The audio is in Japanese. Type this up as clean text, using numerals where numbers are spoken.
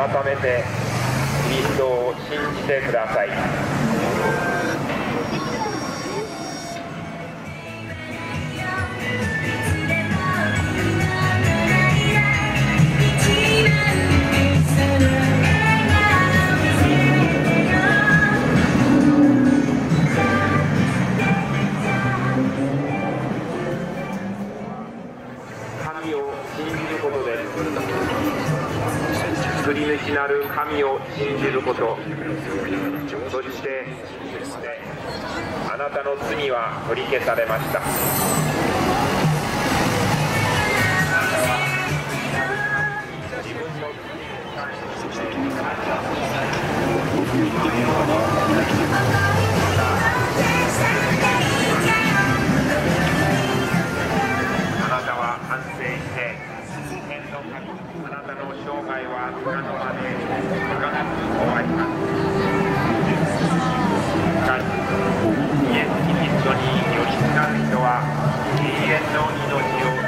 改めてキリストを信じてください。神を信じることです。作り主なる神を信じること、そしてあなたの罪は取り消されました。自分の罪に関してあなたは反省して天の神、あなたの生涯はつかの間で儚く終わります。しかしイエス・キリストによりすがる人は永遠の命を